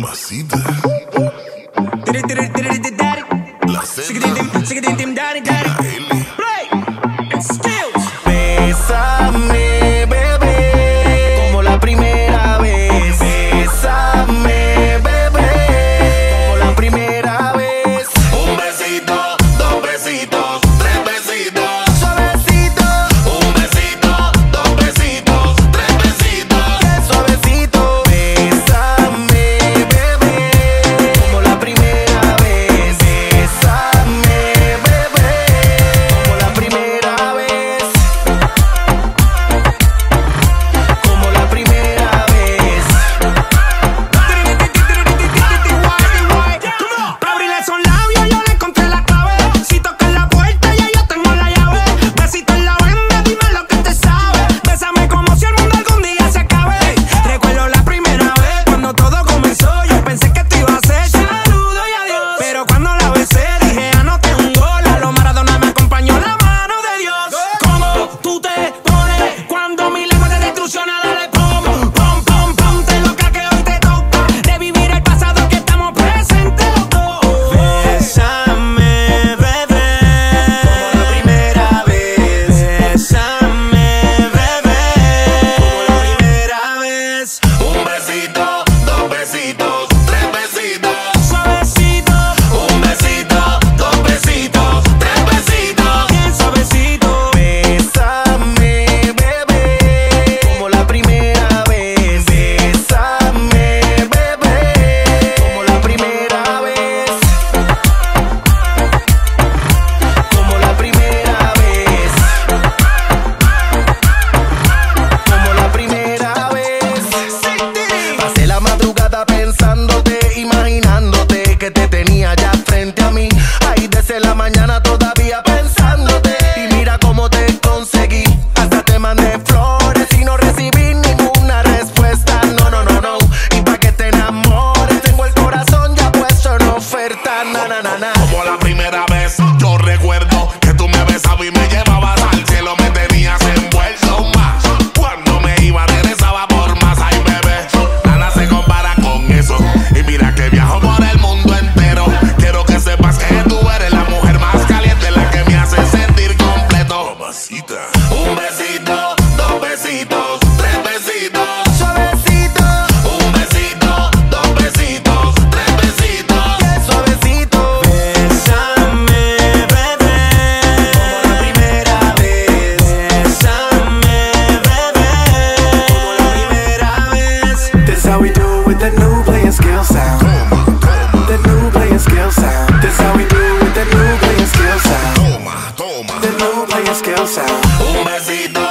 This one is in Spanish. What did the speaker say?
Mamacita. La Z. Bésame, bebé, como la primera vez. Bésame, bebé, como la primera vez. Un besito, dos besitos, tres besitos. Suavecito. Un besito, dos besitos, tres besitos. Suavecito. Bésame, bebé, como la primera vez. Bésame, bebé, como la primera vez. Como la primera vez. Para abrirle esos labios yo le encontré la clave. Si tocas la puerta ya yo tengo la llave. Besito en la venda, dime lo que te sabe. Bésame como si el mundo algún día se acabe. Recuerdo la primera vez cuando todo comenzó. Yo pensé que te iba a hacer saludo y adiós, pero cuando la besé dije anoté un gol. A lo Maradona me acompañó la mano de Dios. ¿Cómo tú te pones cuando mi lengua te destrucciona? Dale pom, pom, pom, pom. Te loca que hoy te toca revivir el pasado que estamos presentes los dos. Bésame, bebé, como la primera vez. Bésame, bebé, como la primera vez. Un besito, dos besitos, tres besitos. Suavecito, Un besito, dos besitos, tres besitos. bien suavecito. Bésame, bebé, como la primera vez. Bésame, bebé, como la primera vez. Como la primera vez. Como la primera vez. Pasé la madrugada pensándote, imaginándote que te tenía ya frente a mí. Ahí desde la mañana todavía pensándote. Y mira cómo te conseguí. Hasta te mandé flores y no recibí ninguna respuesta. No, no, no, no. Y pa' que te enamores, tengo el corazón ya puesto en oferta. Na, na, na, na. Como la primera vez, yo recuerdo que tú me besabas y me llevabas al cielo, me tenías envuelto más. Cuando me iba regresaba por más, ay bebé, nada se compara con eso. Y mira que viajo por el mundo entero. Quiero que sepas que tú eres la mujer más caliente, la que me hace sentir completo. Mamacita. Un besito, dos besitos, tres besitos. Suavecito, Un besito, dos besitos, tres besitos. suavecito. Bésame, bebé, como la primera vez. Bésame, bebé, como la primera vez. This how we do with the new playing skill sound. The new playing skill sound. This how we do with the new playing skill sound. Toma, toma. The new playing skill sound. Un besito,